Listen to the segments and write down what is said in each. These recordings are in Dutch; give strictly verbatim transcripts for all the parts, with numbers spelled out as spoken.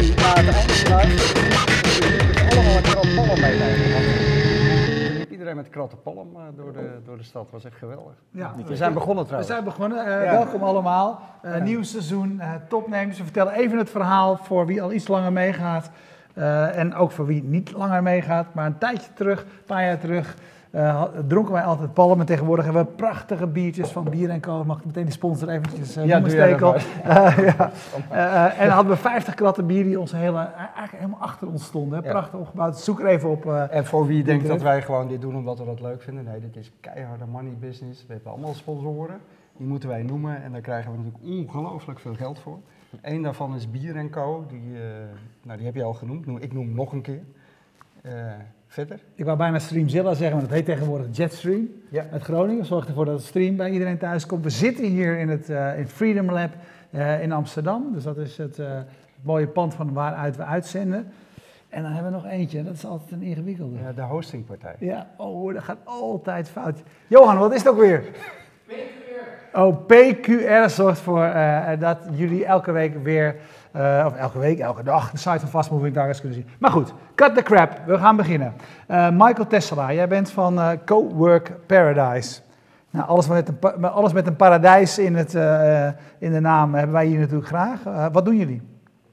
jullie na het einde geluisterd allemaal een krat palm meenemen. Iedereen met kratten palm door de, door de stad, was echt geweldig. Ja, we zijn begonnen trouwens. We zijn begonnen, uh, ja. Welkom allemaal. Uh, ja. Nieuw seizoen, uh, topnames. We vertellen even het verhaal voor wie al iets langer meegaat. Uh, en ook voor wie niet langer meegaat. Maar een tijdje terug, een paar jaar terug, uh, dronken wij altijd palm. En tegenwoordig hebben we prachtige biertjes van Bier en Co. Mag ik meteen de sponsor eventjes uh, ja, noemen, Stekel? Uh, ja. uh, en dan hadden we vijftig kratten bier die ons hele, eigenlijk helemaal achter ons stonden. Hè? Prachtig ja. opgebouwd. Zoek er even op. Uh, en voor wie denkt dat wij gewoon dit doen omdat we dat leuk vinden. Nee, dit is keiharde money business. We hebben allemaal sponsoren. Die moeten wij noemen. En daar krijgen we natuurlijk ongelooflijk veel geld voor. Eén daarvan is Bier en Co. Die, uh, nou, die heb je al genoemd. Ik noem hem nog een keer. Uh, verder? Ik wou bijna Streamzilla zeggen, maar dat heet tegenwoordig Jetstream ja. uit Groningen. Zorg ervoor dat het stream bij iedereen thuis komt. We zitten hier in het, uh, in het Freedom Lab uh, in Amsterdam. Dus dat is het, uh, het mooie pand van waaruit we uitzenden. En dan hebben we nog eentje, dat is altijd een ingewikkelde. Ja, de hostingpartij. Ja, oh, dat gaat altijd fout. Johan, wat is het ook weer? Oh, P Q R zorgt voor uh, dat jullie elke week weer, uh, of elke week, elke dag, de site van Fast Moving Targets kunnen zien. Maar goed, cut the crap, we gaan beginnen. Uh, Michael Tessela, jij bent van uh, Cowork Paradise. Nou, alles met een, alles met een paradijs in, het, uh, in de naam hebben wij hier natuurlijk graag. Uh, wat doen jullie?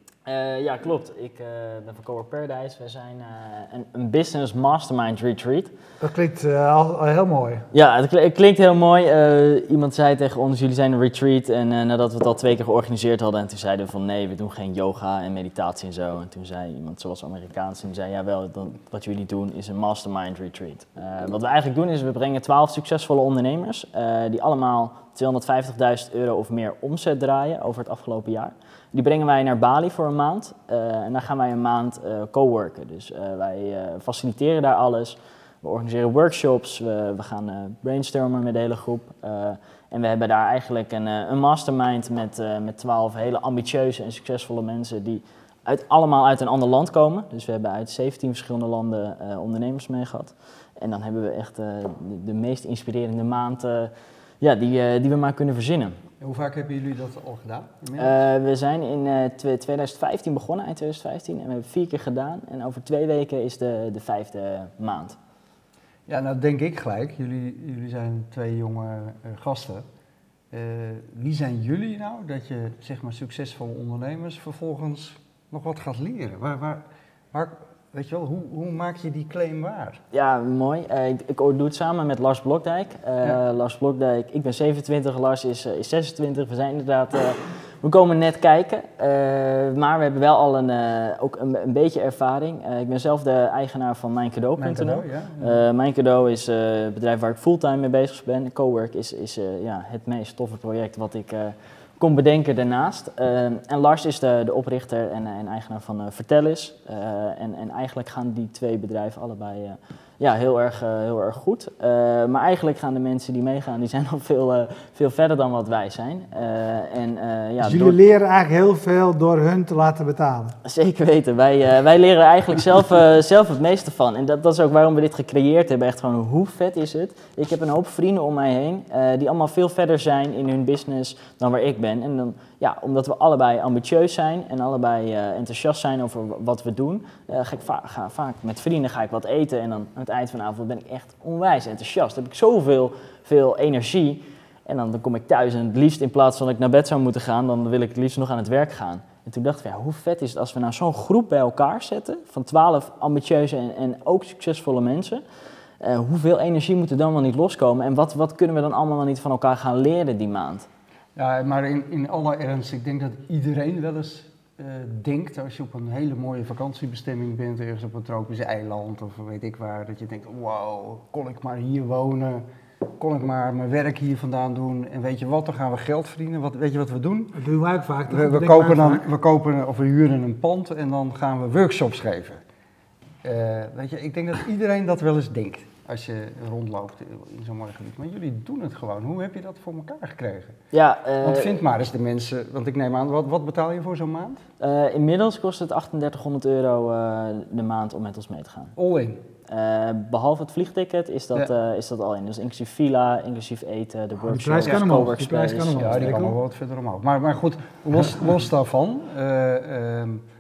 Uh, ja, klopt. Ik uh, ben van Cowork Paradise. We zijn uh, een, een business mastermind retreat. Dat klinkt uh, al, al heel mooi. Ja, het, het klinkt heel mooi. Uh, iemand zei tegen ons, jullie zijn een retreat. En uh, nadat we het al twee keer georganiseerd hadden, en toen zeiden we van nee, we doen geen yoga en meditatie en zo. En toen zei iemand zoals Amerikaans, en die zei jawel, dan, wat jullie doen is een mastermind retreat. Uh, wat we eigenlijk doen is, we brengen twaalf succesvolle ondernemers, uh, die allemaal tweehonderdvijftigduizend euro of meer omzet draaien over het afgelopen jaar. Die brengen wij naar Bali voor een maand uh, en dan gaan wij een maand uh, coworken. Dus uh, wij uh, faciliteren daar alles. We organiseren workshops, we, we gaan uh, brainstormen met de hele groep. Uh, en we hebben daar eigenlijk een, uh, een mastermind met, uh, met twaalf hele ambitieuze en succesvolle mensen die uit, allemaal uit een ander land komen. Dus we hebben uit zeventien verschillende landen uh, ondernemers mee gehad. En dan hebben we echt uh, de, de meest inspirerende maand uh, ja, die, uh, die we maar kunnen verzinnen. Hoe vaak hebben jullie dat al gedaan? Uh, we zijn in uh, tweeduizend vijftien begonnen, eind tweeduizend vijftien, en we hebben vier keer gedaan. En over twee weken is de, de vijfde maand. Ja, nou denk ik gelijk, jullie, jullie zijn twee jonge uh, gasten. Uh, wie zijn jullie nou dat je, zeg maar, succesvolle ondernemers vervolgens nog wat gaat leren? Waar, waar, waar, weet je wel, hoe, hoe maak je die claim waar? Ja, mooi. Uh, ik, ik doe het samen met Lars Blokdijk. Uh, ja. Lars Blokdijk, ik ben zevenentwintig, Lars is, uh, is zesentwintig. We zijn inderdaad, uh, we komen net kijken. Uh, maar we hebben wel al een, uh, ook een, een beetje ervaring. Uh, ik ben zelf de eigenaar van Mijn Cadeau punt n l. Mijn Cadeau, ja. Uh, Mijn Cadeau is uh, het bedrijf waar ik fulltime mee bezig ben. Cowork is, is uh, ja, het meest toffe project wat ik uh, kon bedenken daarnaast. Uh, en Lars is de, de oprichter en, en eigenaar van uh, Vertellis. Uh, en, en eigenlijk gaan die twee bedrijven allebei uh, ja, heel, erg, uh, heel erg goed. Uh, maar eigenlijk gaan de mensen die meegaan, die zijn al veel, uh, veel verder dan wat wij zijn. Uh, en, uh, ja, dus jullie door... leren eigenlijk heel veel door hun te laten betalen? Zeker weten. Wij, uh, wij leren er eigenlijk zelf, uh, zelf het meeste van. En dat, dat is ook waarom we dit gecreëerd hebben. Echt gewoon, hoe vet is het? Ik heb een hoop vrienden om mij heen uh, die allemaal veel verder zijn in hun business dan waar ik ben. En dan, ja, omdat we allebei ambitieus zijn en allebei uh, enthousiast zijn over wat we doen, uh, ga ik va- ga, vaak met vrienden ga ik wat eten en dan aan het eind van de avond ben ik echt onwijs enthousiast. Dan heb ik zoveel veel energie en dan, dan kom ik thuis en het liefst in plaats van dat ik naar bed zou moeten gaan, dan wil ik het liefst nog aan het werk gaan. En toen dachten we, ja, hoe vet is het als we nou zo'n groep bij elkaar zetten van twaalf ambitieuze en, en ook succesvolle mensen. Uh, hoeveel energie moet er dan wel niet loskomen en wat, wat kunnen we dan allemaal wel niet van elkaar gaan leren die maand? Ja, maar in, in alle ernst, ik denk dat iedereen wel eens uh, denkt, als je op een hele mooie vakantiebestemming bent, ergens op een tropisch eiland of weet ik waar, dat je denkt, wauw, kon ik maar hier wonen, kon ik maar mijn werk hier vandaan doen en weet je wat, dan gaan we geld verdienen. Wat, weet je wat we doen? Dat doen wij ook vaak. We, we, kopen dan, we kopen of we huren een pand en dan gaan we workshops geven. Uh, weet je, ik denk dat iedereen dat wel eens denkt. Als je rondloopt in zo'n mooi gebied. Maar jullie doen het gewoon. Hoe heb je dat voor elkaar gekregen? Ja, uh, want vind maar eens de mensen, want ik neem aan, wat, wat betaal je voor zo'n maand? Uh, inmiddels kost het drieduizend euro uh, de maand om met ons mee te gaan. All in? Uh, behalve het vliegticket is dat, ja. uh, is dat al in. Dus inclusief villa, inclusief eten, de oh, workshops, die prijs kan omhoog. Die prijs kan omhoog. Ja, die kan nog wel wat verder omhoog. Maar, maar goed, los, los daarvan. Uh, uh,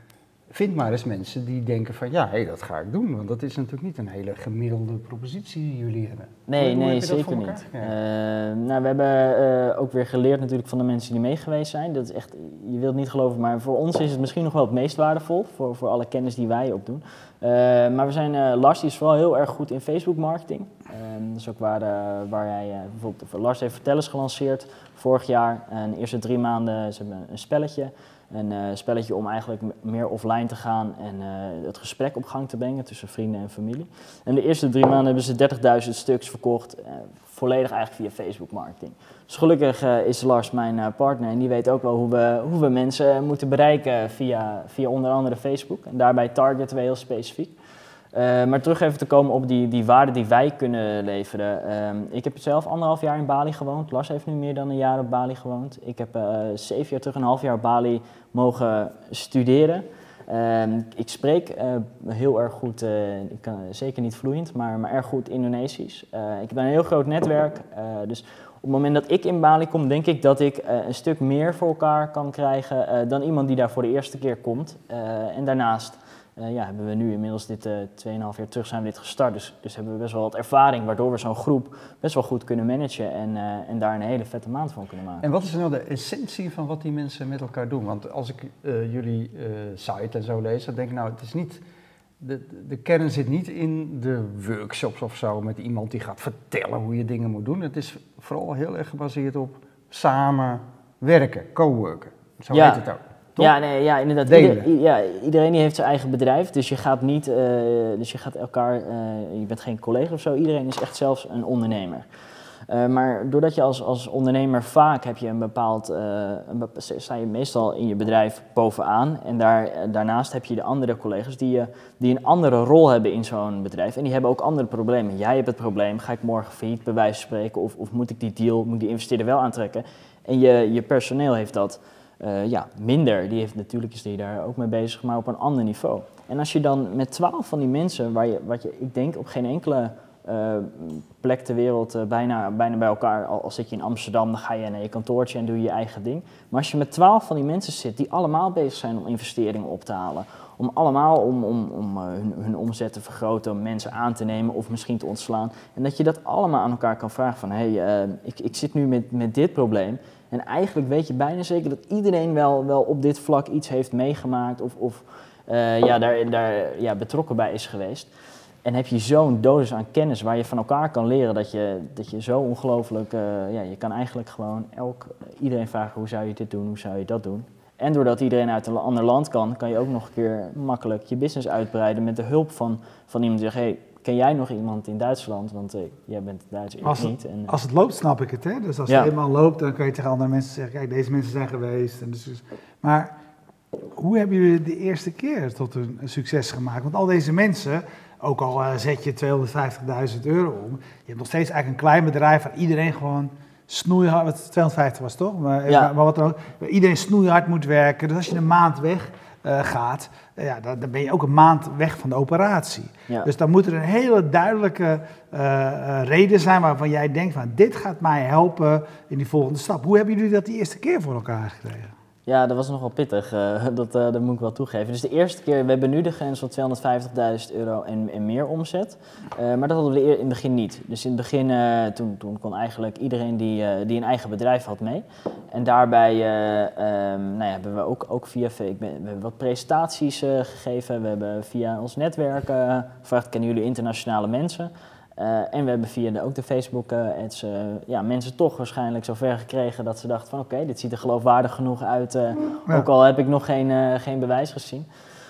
vind maar eens mensen die denken van ja, hey, dat ga ik doen. Want dat is natuurlijk niet een hele gemiddelde propositie die jullie hebben. Nee, Hoe, hoe nee, zeker niet. Ja. Uh, nou, we hebben uh, ook weer geleerd natuurlijk van de mensen die mee geweest zijn. Dat is echt, je wilt niet geloven, maar voor ons is het misschien nog wel het meest waardevol. Voor, voor alle kennis die wij opdoen. Uh, maar we zijn, uh, Lars die is vooral heel erg goed in Facebook marketing. Uh, dat is ook waar, uh, waar hij, uh, bijvoorbeeld, Lars heeft Vertellers gelanceerd vorig jaar. En de eerste drie maanden ze hebben een spelletje. Een uh, spelletje om eigenlijk meer offline te gaan en uh, het gesprek op gang te brengen tussen vrienden en familie. En de eerste drie maanden hebben ze dertigduizend stuks verkocht, uh, volledig eigenlijk via Facebook marketing. Dus gelukkig uh, is Lars mijn uh, partner en die weet ook wel hoe we, hoe we mensen moeten bereiken via, via onder andere Facebook. En daarbij targeten we heel specifiek. Uh, maar terug even te komen op die, die waarde die wij kunnen leveren. Uh, ik heb zelf anderhalf jaar in Bali gewoond. Lars heeft nu meer dan een jaar op Bali gewoond. Ik heb uh, zeven jaar terug een half jaar op Bali mogen studeren. Uh, ik spreek uh, heel erg goed, uh, ik kan, zeker niet vloeiend, maar, maar erg goed Indonesisch. Uh, ik heb een heel groot netwerk. Uh, dus op het moment dat ik in Bali kom, denk ik dat ik uh, een stuk meer voor elkaar kan krijgen uh, dan iemand die daar voor de eerste keer komt. Uh, en daarnaast Uh, ja, hebben we nu inmiddels dit uh, twee komma vijf jaar terug zijn we dit gestart, dus, dus hebben we best wel wat ervaring, waardoor we zo'n groep best wel goed kunnen managen en, uh, en daar een hele vette maand van kunnen maken. En wat is nou de essentie van wat die mensen met elkaar doen? Want als ik uh, jullie uh, site en zo lees, dan denk ik nou, het is niet, de, de kern zit niet in de workshops of zo met iemand die gaat vertellen hoe je dingen moet doen. Het is vooral heel erg gebaseerd op samen werken, co-worken. Zo ja. heet het ook. Ja, nee, ja, inderdaad. Ieder, ja, iedereen die heeft zijn eigen bedrijf, dus je gaat niet, uh, dus je gaat elkaar, uh, je bent geen collega of zo, iedereen is echt zelfs een ondernemer. Uh, maar doordat je als, als ondernemer vaak heb je een bepaald, uh, een bepaald, sta je meestal in je bedrijf bovenaan en daar, uh, daarnaast heb je de andere collega's die, uh, die een andere rol hebben in zo'n bedrijf en die hebben ook andere problemen. Jij hebt het probleem, ga ik morgen failliet bij wijze van spreken of, of moet ik die deal, moet ik die investeerder wel aantrekken? En je, je personeel heeft dat. Uh, ja, minder. Die heeft, natuurlijk is die daar ook mee bezig, maar op een ander niveau. En als je dan met twaalf van die mensen, waar je, wat je, ik denk op geen enkele uh, plek ter wereld uh, bijna, bijna bij elkaar, al, al zit je in Amsterdam, dan ga je naar je kantoortje en doe je je eigen ding. Maar als je met twaalf van die mensen zit, die allemaal bezig zijn om investeringen op te halen, om allemaal om, om, om uh, hun, hun omzet te vergroten, om mensen aan te nemen of misschien te ontslaan. En dat je dat allemaal aan elkaar kan vragen van, hé, hey, uh, ik, ik zit nu met, met dit probleem. En eigenlijk weet je bijna zeker dat iedereen wel, wel op dit vlak iets heeft meegemaakt of, of uh, ja, daar, daar ja, betrokken bij is geweest. En heb je zo'n dosis aan kennis waar je van elkaar kan leren dat je, dat je zo ongelooflijk, uh, ja, je kan eigenlijk gewoon elk, iedereen vragen hoe zou je dit doen, hoe zou je dat doen. En doordat iedereen uit een ander land kan, kan je ook nog een keer makkelijk je business uitbreiden met de hulp van, van iemand die zegt, hey, ken jij nog iemand in Duitsland? Want uh, jij bent Duits, ik als het, niet. En, uh, als het loopt, snap ik het. Hè? Dus als ja. het eenmaal loopt, dan kan je tegen andere mensen zeggen, kijk, deze mensen zijn geweest. En dus, maar hoe hebben jullie de eerste keer tot een, een succes gemaakt? Want al deze mensen, ook al uh, zet je tweehonderdvijftigduizend euro om, je hebt nog steeds eigenlijk een klein bedrijf waar iedereen gewoon snoeihard, wat tweehonderdvijftig was toch? Maar, ja. maar wat dan ook, waar iedereen snoeihard moet werken. Dus als je een maand weg uh, gaat, uh, ja, dan, dan ben je ook een maand weg van de operatie. Ja. Dus dan moet er een hele duidelijke uh, uh, reden zijn waarvan jij denkt van dit gaat mij helpen in die volgende stap. Hoe hebben jullie dat die eerste keer voor elkaar gekregen? Ja, dat was nogal pittig, uh, dat, uh, dat moet ik wel toegeven. Dus de eerste keer, we hebben nu de grens van tweehonderdvijftigduizend euro en, en meer omzet. Uh, maar dat hadden we in het begin niet. Dus in het begin, uh, toen, toen kon eigenlijk iedereen die, uh, die een eigen bedrijf had mee. En daarbij uh, um, nou ja, hebben we ook, ook via, ik ben, we hebben wat presentaties uh, gegeven. We hebben via ons netwerk uh, gevraagd, kennen jullie internationale mensen? Uh, en we hebben via de, ook de Facebook uh, ads uh, ja, mensen toch waarschijnlijk zover gekregen dat ze dachten van oké, okay, dit ziet er geloofwaardig genoeg uit, uh, ja. ook al heb ik nog geen, uh, geen bewijs gezien.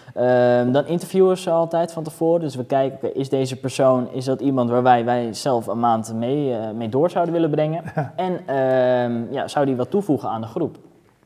Uh, dan interviewen ze altijd van tevoren, dus we kijken, okay, is deze persoon, is dat iemand waar wij, wij zelf een maand mee, uh, mee door zouden willen brengen? Ja. En uh, ja, zou die wat toevoegen aan de groep?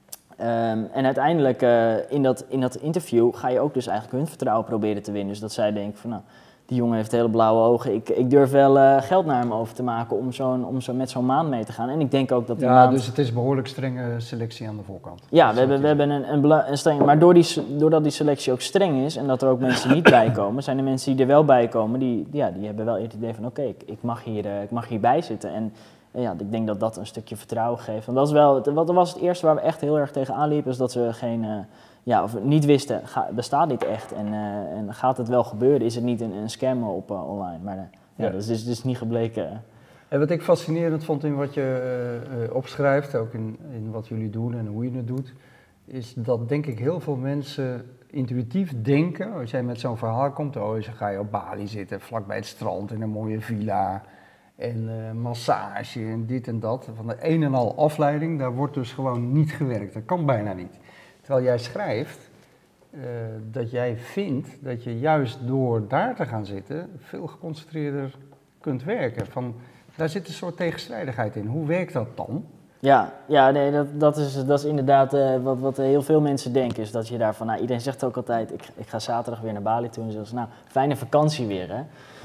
Um, en uiteindelijk uh, in, dat, in dat interview ga je ook dus eigenlijk hun vertrouwen proberen te winnen. Dus dat zij denken van nou, die jongen heeft hele blauwe ogen, ik, ik durf wel uh, geld naar hem over te maken om, zo'n, om zo met zo'n maand mee te gaan. En ik denk ook dat die ja, maand... dus het is een behoorlijk strenge selectie aan de voorkant. Ja, we hebben, we hebben een, een, bela- een streng... Maar door die, doordat die selectie ook streng is en dat er ook mensen niet bij komen, zijn er mensen die er wel bij komen, die, ja, die hebben wel het idee van oké, okay, ik, ik, mag hier, uh, ik mag hierbij zitten. En ja, ik denk dat dat een stukje vertrouwen geeft. Want dat, is wel, wat was het eerste waar we echt heel erg tegenaan liepen, is dat we geen... Uh, ja, of niet wisten, ga, bestaat niet echt. En, uh, en gaat het wel gebeuren? Is het niet een, een scam op uh, online? Maar uh, ja, ja. dat is dus, dus niet gebleken. En wat ik fascinerend vond in wat je uh, uh, opschrijft, ook in, in wat jullie doen en hoe je het doet, is dat denk ik heel veel mensen intuïtief denken, als jij met zo'n verhaal komt, oh, dan ga je op Bali zitten, vlakbij het strand in een mooie villa en uh, massage en dit en dat. Van de een en al afleiding, daar wordt dus gewoon niet gewerkt. Dat kan bijna niet. Terwijl jij schrijft uh, dat jij vindt dat je juist door daar te gaan zitten veel geconcentreerder kunt werken. Van, daar zit een soort tegenstrijdigheid in. Hoe werkt dat dan? Ja, ja nee, dat, dat, is, dat is inderdaad uh, wat, wat heel veel mensen denken. Is dat je daarvan, nou, iedereen zegt ook altijd, ik, ik ga zaterdag weer naar Bali toe. En zeggen, nou, fijne vakantie weer, hè.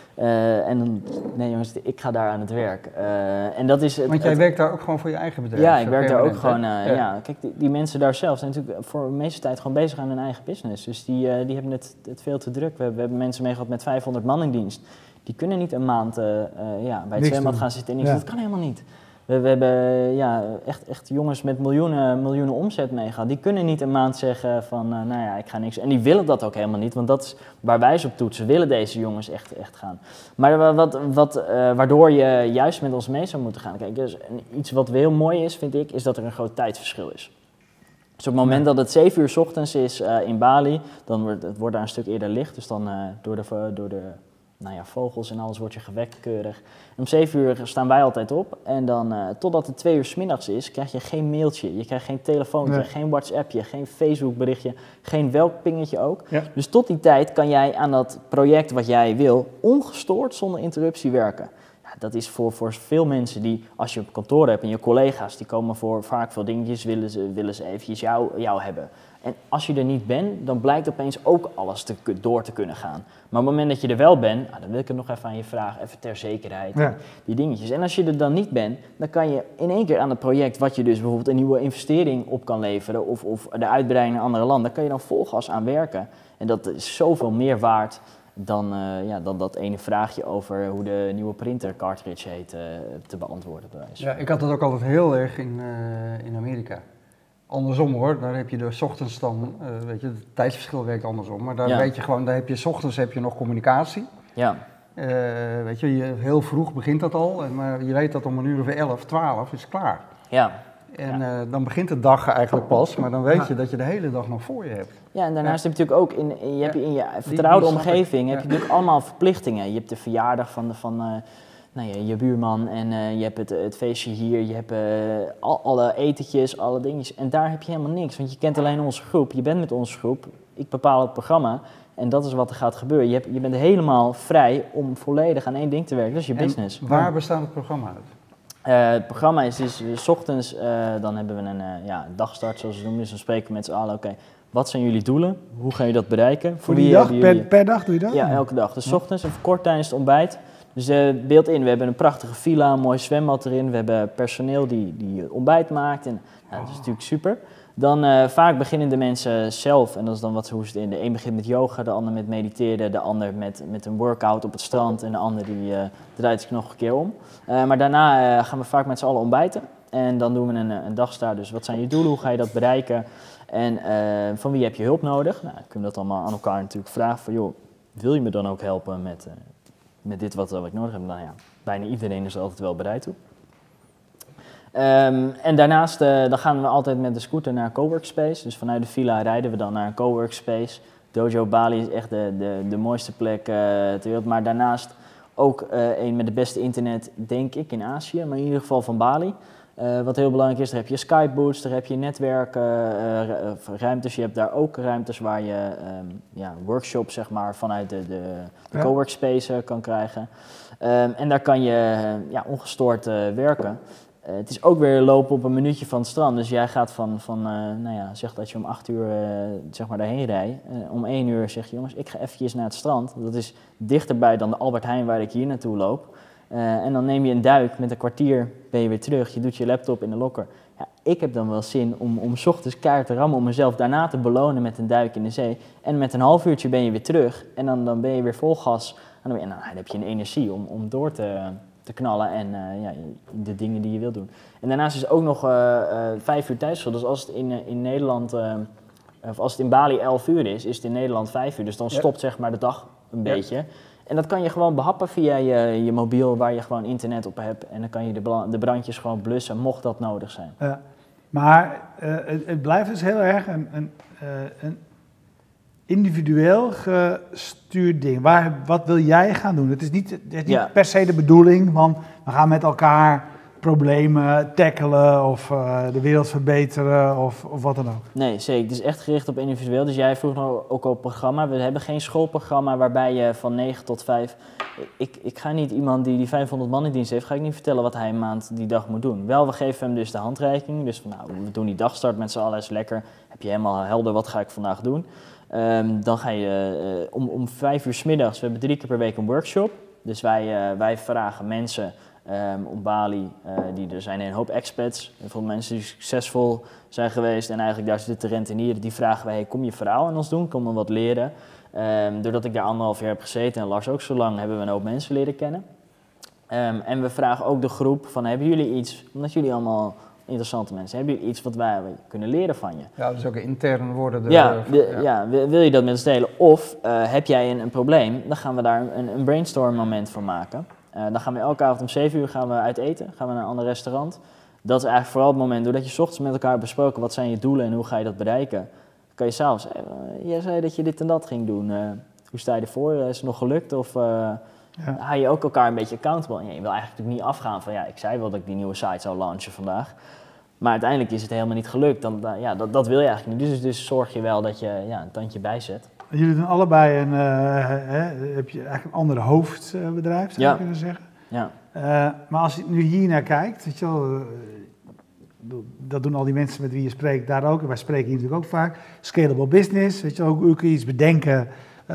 Uh, en dan, nee jongens, ik ga daar aan het werk. Uh, en dat is het, Want jij het, werkt daar ook gewoon voor je eigen bedrijf? Ja, ik werk daar ook gewoon, uh, ja. ja. Kijk, die, die mensen daar zelf zijn natuurlijk voor de meeste tijd gewoon bezig aan hun eigen business. Dus die, uh, die hebben het, het veel te druk. We hebben, we hebben mensen mee gehad met vijfhonderd man in dienst. Die kunnen niet een maand uh, uh, ja, bij het zwembad gaan zitten en niks. Ja. Dat kan helemaal niet. We, we hebben ja, echt, echt jongens met miljoenen, miljoenen omzet mee gehad. Die kunnen niet een maand zeggen van, uh, nou ja, ik ga niks. En die willen dat ook helemaal niet, want dat is waar wij ze op toetsen. Willen deze jongens echt, echt gaan. Maar wat, wat, uh, waardoor je juist met ons mee zou moeten gaan. Kijk, dus iets wat heel mooi is, vind ik, is dat er een groot tijdsverschil is. Dus op het moment dat het zeven uur 's ochtends is uh, in Bali, dan wordt het wordt daar een stuk eerder licht. Dus dan uh, door de... Door de nou ja, vogels en alles wordt je gewekt keurig. En om zeven uur staan wij altijd op en dan uh, totdat het twee uur 's middags is, krijg je geen mailtje, je krijgt geen telefoontje, nee. geen WhatsAppje, geen Facebook berichtje, geen welk pingetje ook. Ja. Dus tot die tijd kan jij aan dat project wat jij wil, ongestoord, zonder interruptie werken. Ja, dat is voor, voor veel mensen die, als je op kantoor hebt en je collega's, die komen voor vaak veel dingetjes, willen ze, willen ze eventjes jou, jou hebben. En als je er niet bent, dan blijkt opeens ook alles te, door te kunnen gaan. Maar op het moment dat je er wel bent, nou, dan wil ik het nog even aan je vragen, even ter zekerheid, ja. die dingetjes. En als je er dan niet bent, dan kan je in één keer aan het project, wat je dus bijvoorbeeld een nieuwe investering op kan leveren, of, of de uitbreiding naar andere landen, daar kan je dan vol gas aan werken. En dat is zoveel meer waard dan, uh, ja, dan dat ene vraagje over hoe de nieuwe printer cartridge heet uh, te beantwoorden. Ja, ik had dat ook altijd heel erg in, uh, in Amerika. Andersom hoor, daar heb je de 's ochtends dan, uh, weet je, het tijdsverschil werkt andersom, maar daar ja. weet je gewoon, daar heb je 's ochtends heb je nog communicatie. Ja. Uh, weet je, je, heel vroeg begint dat al, en, maar je weet dat om een uur of elf, twaalf is het klaar. Ja. En ja. Uh, dan begint de dag eigenlijk pas, maar dan weet ja. je dat je de hele dag nog voor je hebt. Ja, en daarnaast ja. heb je natuurlijk ook in, in, je, hebt in je vertrouwde die, die omgeving, heb je ja. natuurlijk allemaal verplichtingen. Je hebt de verjaardag van, de, van uh, nou ja, je buurman en uh, je hebt het, het feestje hier, je hebt uh, al, alle etentjes, alle dingetjes. En daar heb je helemaal niks, want je kent alleen onze groep, je bent met onze groep, ik bepaal het programma. En dat is wat er gaat gebeuren. Je, hebt, je bent helemaal vrij om volledig aan één ding te werken, dat is je en business. Waar bestaat het programma uit? Uh, het programma is dus, uh, 's ochtends, uh, dan hebben we een uh, ja, dagstart zoals we noemen. Dus dan spreken we met z'n allen, oké, okay, wat zijn jullie doelen? Hoe gaan jullie dat bereiken? Voor, Voor die dag, per, jullie... per dag doe je dat? Ja, elke dag. Dus 's ochtends even kort tijdens het ontbijt. Dus uh, beeld in, we hebben een prachtige villa, een mooi zwembad erin. We hebben personeel die, die ontbijt maakt. En, nou, dat is natuurlijk super. Dan uh, vaak beginnen de mensen zelf, en dat is dan wat, hoe ze het in. De een begint met yoga, de ander met mediteren, de ander met, met een workout op het strand en de ander die uh, draait zich nog een keer om. Uh, maar daarna uh, gaan we vaak met z'n allen ontbijten en dan doen we een, een dagstart. Dus wat zijn je doelen, hoe ga je dat bereiken en uh, van wie heb je hulp nodig? Nou, dan kunnen we dat allemaal aan elkaar natuurlijk vragen van, joh, wil je me dan ook helpen met, uh, met dit wat, wat ik nodig heb? Nou ja, bijna iedereen is er altijd wel bereid toe. Um, en daarnaast uh, dan gaan we altijd met de scooter naar een coworkspace. Dus vanuit de villa rijden we dan naar een coworkspace. Dojo Bali is echt de, de, de mooiste plek uh, ter wereld. Maar daarnaast ook uh, een met de beste internet, denk ik, in Azië. Maar in ieder geval van Bali. Uh, wat heel belangrijk is, daar heb je Skype booths, daar heb je netwerken, uh, ruimtes. Je hebt daar ook ruimtes waar je um, ja, workshops zeg maar, vanuit de, de, de ja. coworkspace uh, kan krijgen. Um, en daar kan je uh, ja, ongestoord uh, werken. Uh, het is ook weer lopen op een minuutje van het strand. Dus jij gaat van, van uh, nou ja, zeg dat je om acht uur uh, zeg maar daarheen rijdt. Uh, om één uur zeg je, jongens, ik ga eventjes naar het strand. Dat is dichterbij dan de Albert Heijn waar ik hier naartoe loop. Uh, en dan neem je een duik, met een kwartier ben je weer terug. Je doet je laptop in de lokker. Ja, ik heb dan wel zin om, om 's ochtends keihard te rammen, om mezelf daarna te belonen met een duik in de zee. En met een half uurtje ben je weer terug. En dan, dan ben je weer vol gas. En dan, en dan heb je een energie om, om door te... te knallen en uh, ja, de dingen die je wilt doen. En daarnaast is ook nog uh, uh, vijf uur tijdsverschil. Dus als het in, uh, in Nederland uh, of als het in Bali elf uur is, is het in Nederland vijf uur. Dus dan Ja. stopt zeg maar de dag een Ja. beetje. En dat kan je gewoon behappen via je, je mobiel waar je gewoon internet op hebt. En dan kan je de, bla- de brandjes gewoon blussen, mocht dat nodig zijn. Ja. Maar uh, het, het blijft dus heel erg een, een, uh, een individueel gestuurd ding. Waar, wat wil jij gaan doen? Het is niet, het is niet Ja. per se de bedoeling van we gaan met elkaar problemen tackelen of uh, de wereld verbeteren of, of wat dan ook. Nee, zeker. Het is echt gericht op individueel. Dus jij vroeg nou ook op programma. We hebben geen schoolprogramma waarbij je van negen tot vijf... Ik, ik ga niet iemand die die vijfhonderd man in dienst heeft, ga ik niet vertellen wat hij een maand die dag moet doen. Wel, we geven hem dus de handreiking. Dus van, nou, we doen die dagstart met z'n allen, is lekker. Heb je helemaal helder, wat ga ik vandaag doen? Um, dan ga je uh, om, om vijf uur 's middags, we hebben drie keer per week een workshop. Dus wij, uh, wij vragen mensen um, op Bali, uh, die, er zijn een hoop expats, heel veel mensen die succesvol zijn geweest en eigenlijk daar zitten te rentenieren. Die vragen wij, hey, kom je verhaal aan ons doen, kom dan wat leren. Um, doordat ik daar anderhalf jaar heb gezeten en Lars ook zo lang, hebben we een hoop mensen leren kennen. Um, en we vragen ook de groep van, hebben jullie iets, omdat jullie allemaal interessante mensen, hebben jullie iets wat wij kunnen leren van je? Ja, dus ook intern worden. De, Ja, van, de, ja. ja, wil wil je dat met ons delen? Of uh, heb jij een, een probleem, dan gaan we daar een, een brainstorm moment voor maken. Uh, dan gaan we elke avond om zeven uur gaan we uit eten, gaan we naar een ander restaurant. Dat is eigenlijk vooral het moment, doordat je 's ochtends met elkaar hebt besproken, wat zijn je doelen en hoe ga je dat bereiken? Kan je s'avonds, hey, uh, jij zei dat je dit en dat ging doen, uh, hoe sta je ervoor? Uh, is het nog gelukt? Of uh, ja. hou je ook elkaar een beetje accountable? Ja, je wil eigenlijk natuurlijk niet afgaan van, ja, ik zei wel dat ik die nieuwe site zou launchen vandaag. Maar uiteindelijk is het helemaal niet gelukt. Dan, uh, ja, dat, dat wil je eigenlijk niet. Dus, dus zorg je wel dat je ja, een tandje bijzet. Jullie doen allebei een, uh, hè, heb je eigenlijk een ander hoofdbedrijf, zou je Ja. kunnen zeggen. Ja. Uh, maar als je nu hier naar kijkt, weet je wel, uh, dat doen al die mensen met wie je spreekt daar ook. En wij spreken hier natuurlijk ook vaak. Scalable business, weet je wel, ook kun je iets bedenken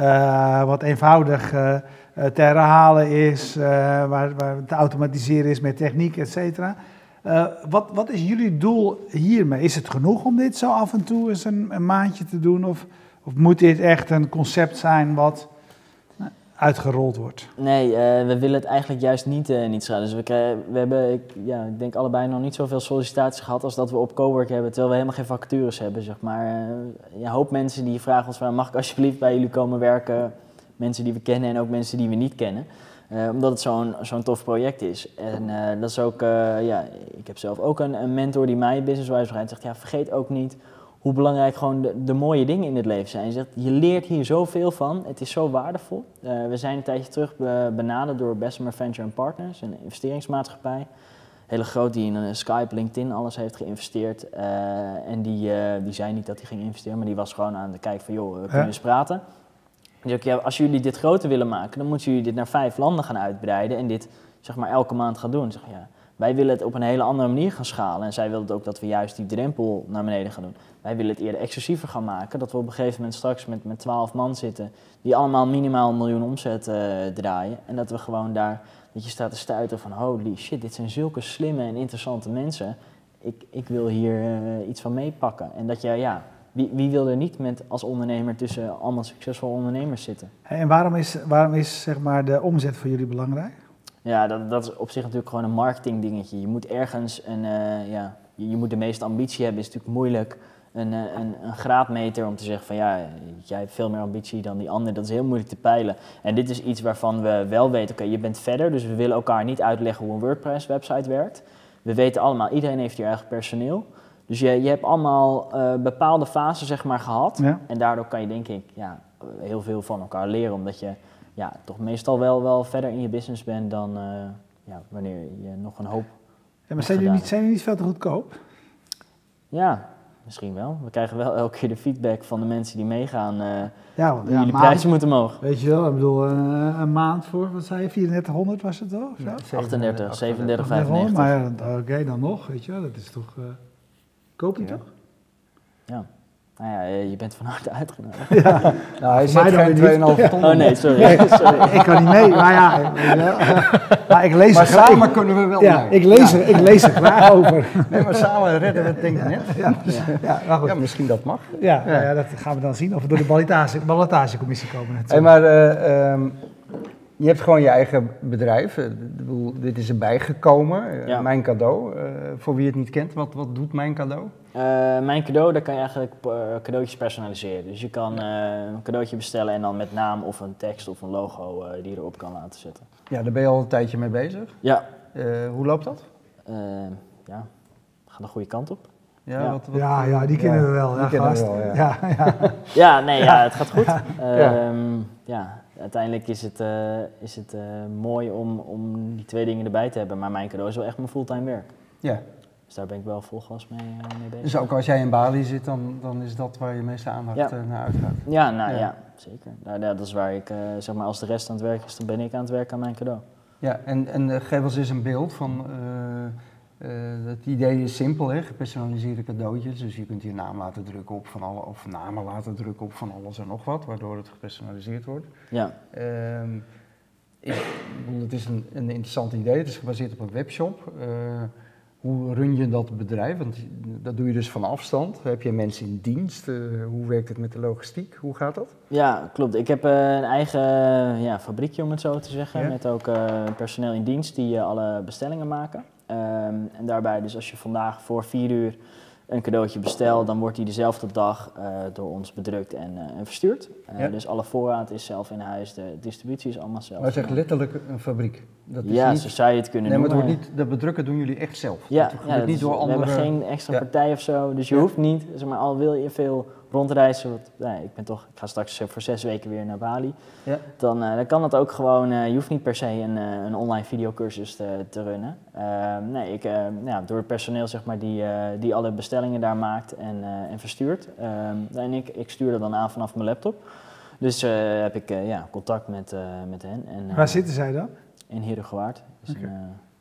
uh, wat eenvoudig uh, te herhalen is, uh, waar, waar te automatiseren is met techniek, et cetera. Uh, wat, wat is jullie doel hiermee? Is het genoeg om dit zo af en toe eens een, een maandje te doen? Of, of moet dit echt een concept zijn wat uh, uitgerold wordt? Nee, uh, we willen het eigenlijk juist niet, uh, niet schrijven. Dus we, krijgen, we hebben, ik, ja, ik denk allebei nog niet zoveel sollicitaties gehad als dat we op Cowork hebben, terwijl we helemaal geen vacatures hebben, zeg maar. Uh, ja, een hoop mensen die vragen ons van, mag ik alsjeblieft bij jullie komen werken? Mensen die we kennen en ook mensen die we niet kennen. Uh, omdat het zo'n zo'n tof project is. En uh, dat is ook, uh, ja, ik heb zelf ook een, een mentor die mij businesswise rijdt. Zegt, ja, vergeet ook niet hoe belangrijk gewoon de, de mooie dingen in het leven zijn. Je zegt, je leert hier zoveel van. Het is zo waardevol. Uh, we zijn een tijdje terug be, benaderd door Bessemer Venture Partners, een investeringsmaatschappij. Hele groot, die in uh, Skype, LinkedIn, alles heeft geïnvesteerd. Uh, en die, uh, die zei niet dat hij ging investeren, maar die was gewoon aan het kijken van, joh, we kunnen eens praten. Dus ook, ja, als jullie dit groter willen maken, dan moeten jullie dit naar vijf landen gaan uitbreiden en dit zeg maar elke maand gaan doen. Zeg, ja, wij willen het op een hele andere manier gaan schalen en zij wilden ook dat we juist die drempel naar beneden gaan doen. Wij willen het eerder exclusiever gaan maken, dat we op een gegeven moment straks met, met twaalf man zitten die allemaal minimaal een miljoen omzet uh, draaien en dat we gewoon daar, dat je staat te stuiten van holy shit, dit zijn zulke slimme en interessante mensen. Ik, ik wil hier uh, iets van meepakken en dat je, ja... Wie, wie wil er niet met als ondernemer tussen allemaal succesvolle ondernemers zitten? En waarom is, waarom is zeg maar, de omzet voor jullie belangrijk? Ja, dat, dat is op zich natuurlijk gewoon een marketing dingetje. Je moet ergens een, uh, ja, je, je moet de meeste ambitie hebben, is natuurlijk moeilijk. Een, een, een graadmeter om te zeggen van ja, jij hebt veel meer ambitie dan die ander, dat is heel moeilijk te peilen. En dit is iets waarvan we wel weten, oké, okay, je bent verder, dus we willen elkaar niet uitleggen hoe een WordPress website werkt. We weten allemaal, iedereen heeft hier eigen personeel. Dus je, je hebt allemaal uh, bepaalde fasen zeg maar gehad ja. En daardoor kan je denk ik ja, heel veel van elkaar leren, omdat je ja, toch meestal wel, wel verder in je business bent dan uh, ja, wanneer je nog een hoop ja, maar zijn jullie niet, zijn jullie niet veel te goedkoop? Ja, misschien wel. We krijgen wel elke keer de feedback van de mensen die meegaan, uh, ja, want, hoe ja, jullie maand, prijzen moeten omhoog. Weet je wel, ik bedoel een, een maand voor, wat zei je, vierentachtighonderd was het toch? Ja, achtendertig, zevenendertig, vijfennegentig. Maar ja, oké, okay, dan nog, weet je wel, dat is toch... Uh, Koop je ja. toch? Ja. Nou ja, je bent van harte uitgenodigd. Ja. Nou, hij zet geen twee komma vijf ton. Oh nee, sorry. Nee, sorry. Ik kan niet mee, maar ja. Maar ik lees maar er samen ik, kunnen we wel ja, mee. Ik lees, ja. er, ik lees er graag over. Nee, maar samen redden we het denk ik net. Ja, ja. Ja, ja, ja, misschien dat mag. Ja, ja. ja, dat gaan we dan zien. Of we door de ballotage, ballotagecommissie komen. Hey, maar uh, um, je hebt gewoon je eigen bedrijf. Uh, dit is erbij gekomen. Uh, ja. Mijn cadeau. Uh, voor wie het niet kent, wat, wat doet Mijn Cadeau? Uh, mijn cadeau, daar kan je eigenlijk uh, cadeautjes personaliseren. Dus je kan uh, een cadeautje bestellen en dan met naam of een tekst of een logo uh, die je erop kan laten zetten. Ja, daar ben je al een tijdje mee bezig. Ja. Uh, hoe loopt dat? Uh, ja, gaat de goede kant op. Ja, ja, wat, wat, ja, ja die kennen ja, we wel. Die ja, kennen gast. we wel, ja. Ja, ja. ja, nee, ja, het gaat goed. Ja. Uh, um, ja, uiteindelijk is het, uh, is het uh, mooi om, om die twee dingen erbij te hebben. Maar mijn cadeau is wel echt mijn fulltime werk. Ja. Dus daar ben ik wel vol gas mee, uh, mee bezig. Dus ook als jij in Bali zit, dan, dan is dat waar je meeste aandacht ja. uh, naar uitgaat? Ja, nou ja, ja zeker. Nou, ja, dat is waar ik, uh, zeg maar, als de rest aan het werk is, dan ben ik aan het werken aan mijn cadeau. Ja, en, en uh, geef ons eens een beeld van, uh, uh, het idee is simpel, hè? Gepersonaliseerde cadeautjes. Dus je kunt je naam laten drukken op van alle, of namen laten drukken op van alles en nog wat, waardoor het gepersonaliseerd wordt. Ja. Uh, ik bedoel, het is een, een interessant idee, het is gebaseerd op een webshop. Uh, Hoe run je dat bedrijf? Want dat doe je dus van afstand. Heb je mensen in dienst? Uh, hoe werkt het met de logistiek? Hoe gaat dat? Ja, klopt. Ik heb uh, een eigen uh, ja, fabriekje, om het zo te zeggen. Ja? Met ook uh, personeel in dienst die uh, alle bestellingen maken. Um, en daarbij dus als je vandaag voor vier uur een cadeautje bestelt, dan wordt die dezelfde dag uh, door ons bedrukt en, uh, en verstuurd. Uh, ja. Dus alle voorraad is zelf in huis, de distributie is allemaal zelf. Maar het is echt letterlijk een fabriek? Dat is ja, niet... zo zou je het kunnen nee, noemen. Maar het wordt niet, dat bedrukken doen jullie echt zelf? Ja, dat ja dat niet is, door andere... we hebben geen extra ja. partij of zo, dus je ja. hoeft niet, zeg maar, al wil je veel rondreizen, want, nee, ik ben toch, ik ga straks voor zes weken weer naar Bali, ja. dan, uh, dan kan dat ook gewoon, uh, je hoeft niet per se een, uh, een online videocursus te, te runnen. Uh, nee, ik, uh, ja, door het personeel zeg maar, die, uh, die alle bestellingen daar maakt en, uh, en verstuurt. Uh, en ik, ik stuur dat dan aan vanaf mijn laptop. Dus uh, heb ik uh, ja, contact met, uh, met hen. En, uh, Waar zitten zij dan? In Heerhugowaard. Dus okay. uh,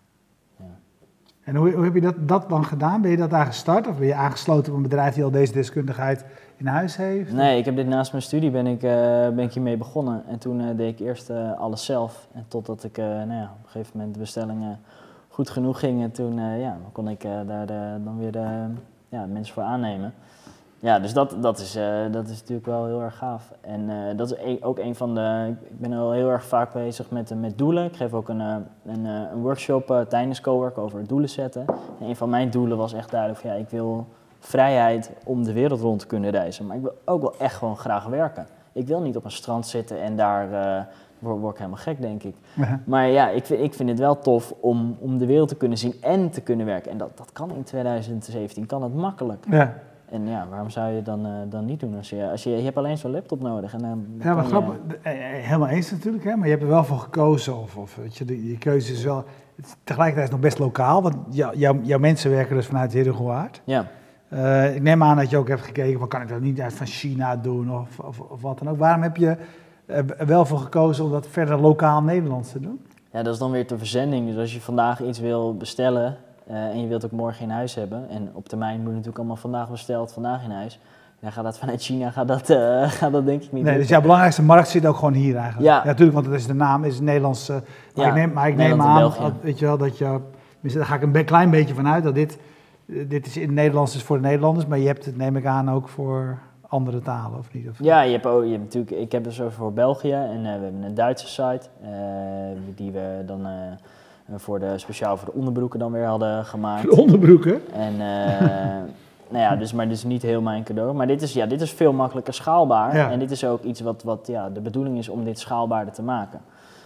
ja. En hoe, hoe heb je dat, dat dan gedaan? Ben je dat daar gestart of ben je aangesloten op een bedrijf die al deze deskundigheid in huis heeft? Nee, ik heb dit naast mijn studie ben ik, uh, ben ik hiermee begonnen. En toen uh, deed ik eerst uh, alles zelf. En totdat ik uh, nou ja, op een gegeven moment de bestellingen goed genoeg gingen, toen uh, ja, kon ik uh, daar de, dan weer de, ja, mensen voor aannemen. Ja, dus dat, dat, is, uh, dat is natuurlijk wel heel erg gaaf. En uh, dat is een, ook een van de... Ik ben al heel erg vaak bezig met, met doelen. Ik geef ook een, uh, een, uh, een workshop uh, tijdens Cowork over doelen zetten. En een van mijn doelen was echt duidelijk van ja, ik wil vrijheid om de wereld rond te kunnen reizen. Maar ik wil ook wel echt gewoon graag werken. Ik wil niet op een strand zitten en daar... Uh, word, word ik helemaal gek, denk ik. Ja. Maar ja, ik vind, ik vind het wel tof om, om de wereld te kunnen zien en te kunnen werken. En dat, dat kan in twintig zeventien, kan het makkelijk. Ja. En ja, waarom zou je dan, uh, dan niet doen? Als je, als je, je hebt alleen zo'n laptop nodig. En dan, dan ja, maar je... grappig. Helemaal eens natuurlijk, hè? Maar je hebt er wel voor gekozen. Of, of weet je, de, je keuze is wel... Tegelijkertijd is het nog best lokaal, want jou, jou, jouw mensen werken dus vanuit Heerhugowaard. Ja. Uh, ik neem aan dat je ook hebt gekeken, van, kan ik dat niet uit van China doen of, of, of wat dan ook. Waarom heb je er wel voor gekozen om dat verder lokaal Nederlands te doen? Ja, dat is dan weer de verzending. Dus als je vandaag iets wil bestellen... Uh, en je wilt ook morgen in huis hebben. En op termijn moet het natuurlijk allemaal vandaag besteld, vandaag in huis. Dan gaat dat vanuit China, gaat dat, uh, gaat dat denk ik niet. Nee, dus jouw belangrijkste markt zit ook gewoon hier eigenlijk. Ja, ja natuurlijk, want het is de naam, is Nederlands. Uh, maar ja, ik neem, maar ik neem aan, dat, weet je wel, dat je, daar ga ik een be- klein beetje van uit, dat dit, uh, dit is in het Nederlands is voor de Nederlanders, maar je hebt het, neem ik aan, ook voor andere talen, of niet? Of ja, je hebt ook, je hebt natuurlijk, ik heb dus over voor België en uh, we hebben een Duitse site, uh, die we dan... Uh, Voor de, speciaal voor de onderbroeken dan weer hadden gemaakt. Voor de onderbroeken? En, uh, nou ja, dus, maar dit is niet heel mijn cadeau. Maar dit is, ja, dit is veel makkelijker schaalbaar. Ja. En dit is ook iets wat, wat ja, de bedoeling is om dit schaalbaarder te maken.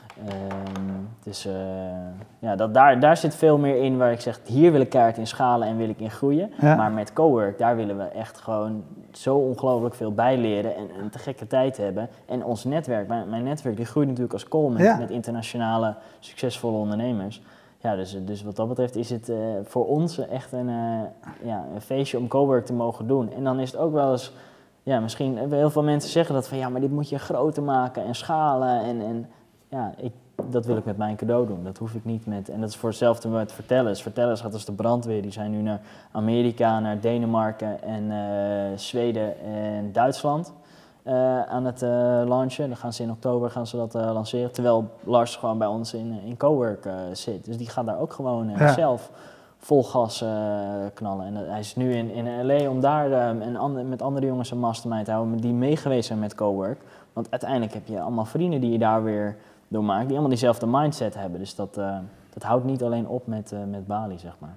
Um, dus uh, ja, dat, daar, daar zit veel meer in waar ik zeg, hier wil ik keihard in schalen en wil ik in groeien. Ja. Maar met Cowork, daar willen we echt gewoon zo ongelooflijk veel bij leren en een te gekke tijd hebben. En ons netwerk, mijn, mijn netwerk, die groeit natuurlijk als kool met, ja. met internationale succesvolle ondernemers. Ja, dus, dus wat dat betreft is het uh, voor ons echt een, uh, ja, een feestje om Cowork te mogen doen. En dan is het ook wel eens, ja, misschien heel veel mensen zeggen dat van ja, maar dit moet je groter maken en schalen en... en ja, ik, dat wil ik met mijn cadeau doen. Dat hoef ik niet met... En dat is voor hetzelfde met Vertellers. Vertellers gaat als de brandweer. Die zijn nu naar Amerika, naar Denemarken en uh, Zweden en Duitsland uh, aan het uh, launchen. Dan gaan ze in oktober gaan ze dat uh, lanceren. Terwijl Lars gewoon bij ons in, in Cowork uh, zit. Dus die gaat daar ook gewoon uh, ja. zelf vol gas uh, knallen. En uh, hij is nu in, in L A om daar uh, en and- met andere jongens een mastermind te houden die meegeweest zijn met Cowork. Want uiteindelijk heb je allemaal vrienden die je daar weer door maakt, die allemaal diezelfde mindset hebben. Dus dat, uh, dat houdt niet alleen op met, uh, met Bali, zeg maar.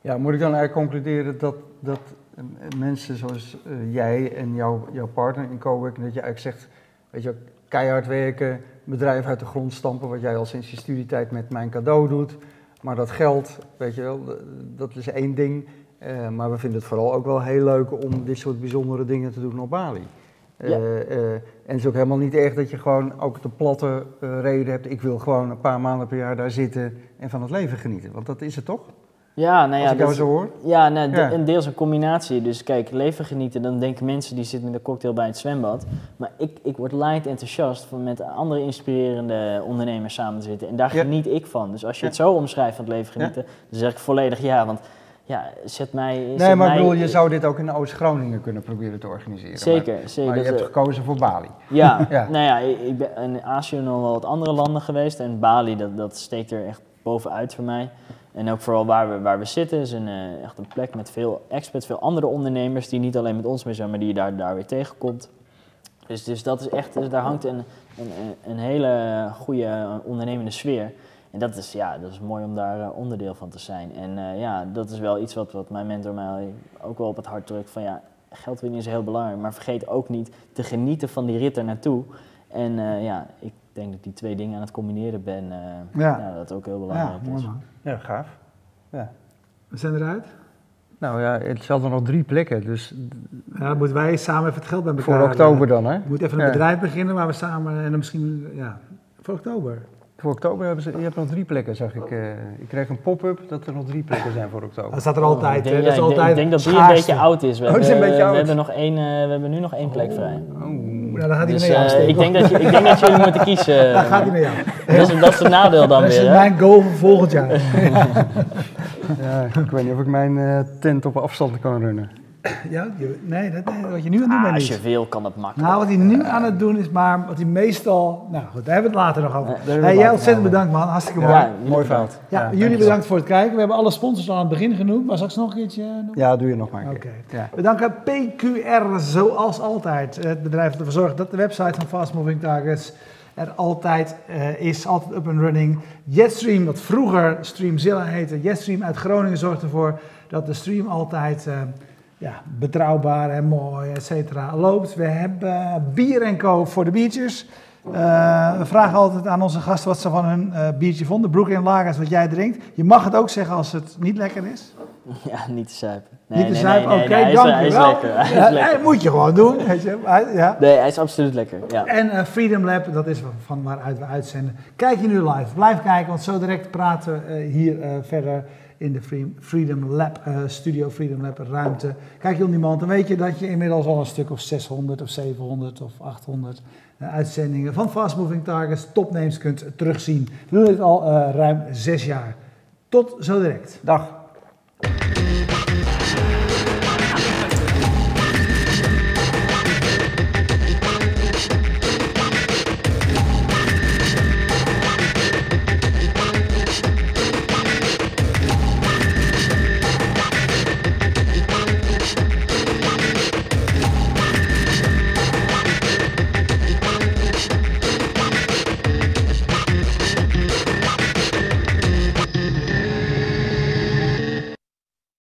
Ja, moet ik dan eigenlijk concluderen dat, dat uh, mensen zoals uh, jij en jouw, jouw partner in coworking, dat je eigenlijk zegt, weet je, keihard werken, bedrijf uit de grond stampen, wat jij al sinds je studietijd met Mijn Cadeau doet. Maar dat geld, weet je wel, dat is één ding. Uh, maar we vinden het vooral ook wel heel leuk om dit soort bijzondere dingen te doen op Bali. Uh, Ja. uh, en het is ook helemaal niet echt dat je gewoon ook de platte uh, reden hebt. Ik wil gewoon een paar maanden per jaar daar zitten en van het leven genieten. Want dat is het toch? Ja, nou ja, Als ik jou dat- zo hoor. Ja, nou, de- Ja. een deels een combinatie. Dus kijk, leven genieten, dan denken mensen die zitten met een cocktail bij het zwembad. Maar ik, ik word light enthousiast van met andere inspirerende ondernemers samen te zitten. En daar Ja. geniet ik van. Dus als je Ja. het zo omschrijft van het leven genieten, dan zeg ik volledig ja. Want ja, zet mij... Nee, zet maar ik mij- bedoel, je zou dit ook in Oost-Groningen kunnen proberen te organiseren. Zeker, Maar, zeker. maar je dat, hebt eh, gekozen voor Bali. Ja, Ja. nou ja, ik ik ben in Azië nog wel wat andere landen geweest. En Bali, dat, dat steekt er echt bovenuit voor mij. En ook vooral waar we, waar we zitten, is een, eh, echt een plek met veel experts, veel andere ondernemers die niet alleen met ons mee zijn, maar die je daar, daar weer tegenkomt. Dus, dus dat is echt, dus daar hangt een, een, een hele goede ondernemende sfeer. En dat is, ja, dat is mooi om daar eh, onderdeel van te zijn. En eh, ja, dat is wel iets wat, wat mijn mentor mij ook wel op het hart drukt. Van ja, geld verdienen is heel belangrijk, maar vergeet ook niet te genieten van die rit er naartoe. En eh, ja, ik denk dat ik die twee dingen aan het combineren ben. eh, Ja. ja, dat ook heel Ja, belangrijk mooi is. man. Ja, gaaf. Ja. We zijn eruit. Nou ja, het zijn er nog drie plekken, dus Ja, dan moeten wij samen even het geld bij elkaar... voor oktober dan, hè? We moeten even een Ja. bedrijf beginnen waar we samen... En dan misschien... Ja, voor oktober. Voor oktober hebben ze, je hebt nog drie plekken, zag ik. Uh, ik kreeg een pop-up dat er nog drie plekken zijn voor oktober. Dat staat er altijd. Ik denk, hè. ja, Dat is ik denk- altijd ik denk dat die een schaarste. beetje oud is. We, Oh, die is een hebben, beetje we oud. hebben, nog één, uh, we hebben nu nog één plek vrij. Oh. Nou, dan gaat hij Dus, naar jou, uh, Steven. ik, denk dat je, ik denk dat jullie moeten kiezen. Dan gaat hij naar jou. Dat is, dat is het nadeel dan Dat is weer. Hè? mijn goal voor volgend jaar. Ja, ik weet niet of ik mijn uh, tent op afstand kan runnen. Ja, je- nee, dat, nee, wat je nu aan het doen Ah, bent als niet. je wil, kan het makkelijk. Nou, wat hij nu aan het doen is, maar wat hij meestal... Nou goed, daar hebben we het later nog over. Ja, daar hebben we Hey, het jij later ontzettend nog over. bedankt man, hartstikke mooi. Ja, Ja, jullie Mooi bedankt. fout. Ja, jullie dankjewel. bedankt voor het kijken. We hebben alle sponsors al aan het begin genoemd, maar straks nog een keertje doen? Ja, doe je nog maar een Oké. keer. Ja. We danken P Q R zoals altijd. Het bedrijf dat ervoor zorgt dat de website van Fast Moving Targets er altijd uh, is, altijd up and running. Jetstream, wat vroeger Streamzilla heette, Jetstream uit Groningen zorgt ervoor dat de stream altijd uh, ja, betrouwbaar en mooi, et cetera, loopt. We hebben Bier en Co voor de biertjes. Uh, we vragen altijd aan onze gasten wat ze van hun uh, biertje vonden. Brooklyn Lagers, wat jij drinkt. Je mag het ook zeggen als het niet lekker is. Ja, niet te zuipen. Niet te zuipen, oké, hij is- dank hij je is wel. lekker. Hij is Ja, lekker. dat moet je gewoon doen. Weet je. Hij- Ja. Nee, hij is absoluut lekker. Ja. En uh, Freedom Lab, dat is van waaruit we uitzenden. Kijk je nu live, blijf kijken, want zo direct praten we uh, hier uh, verder in de Free- Freedom Lab, uh, Studio Freedom Lab ruimte. Kijk je on demand, dan weet je dat je inmiddels al een stuk of zeshonderd of zevenhonderd of achthonderd uh, uitzendingen van Fast Moving Targets, topnames kunt terugzien. We doen dit al uh, ruim zes jaar. Tot zo direct. Dag.